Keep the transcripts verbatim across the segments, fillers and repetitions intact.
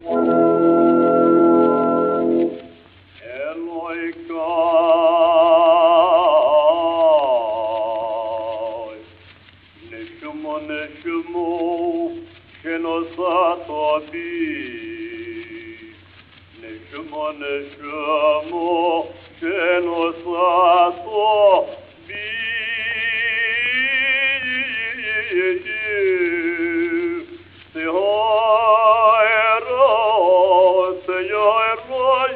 Nešumo che non sa tobi, nešumo nešumo che non sa tobi, se hoero se hoero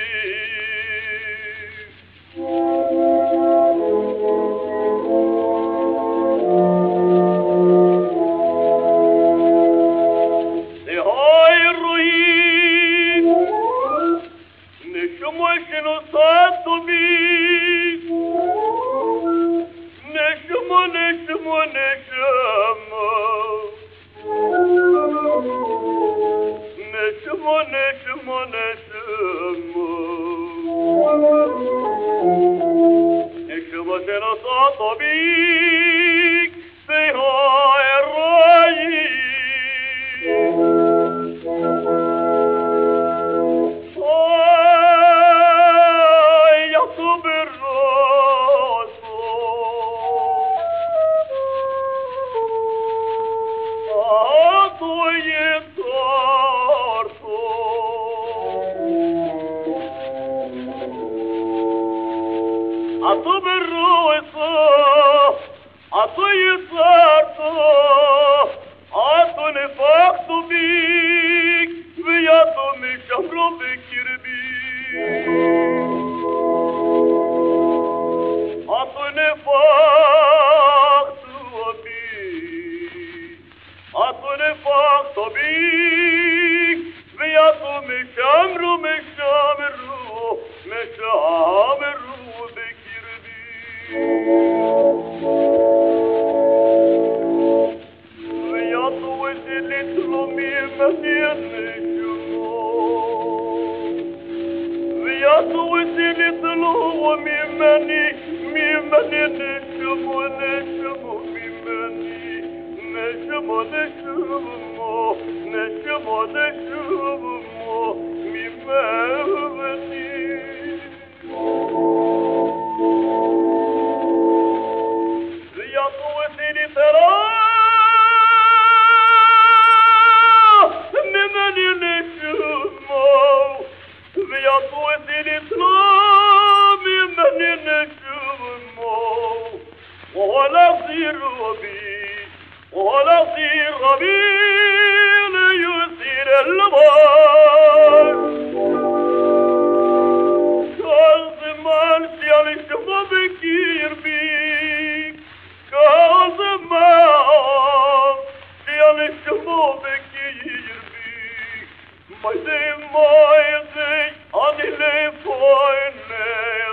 Nešumo nešumo nešumo nešumo nešumo nešumo nešumo se nos atobik se hoeroi A tu berroso, a tu yesarto, a tu nefaktu bik, via tu mi shamro bekirbi. A tu nefaktu bik, a tu nefaktu bik, via tu mi shamro me shamro, me shamro. Viața uzilit lumina nešumo, viața uzilit lumina mimani nešumo, nešumo mimani, nešumo nešumo, nešumo nešumo mimani. Viața uzilit mimani nešumo, viața uzilit mimani nešumo, ولا صير ربي ولا صير ربي ليصير البار كل زمان سيال الشباب كير بيك كل زمان سيال الشباب كير بيك ما يزي ما يزي أني لي فويني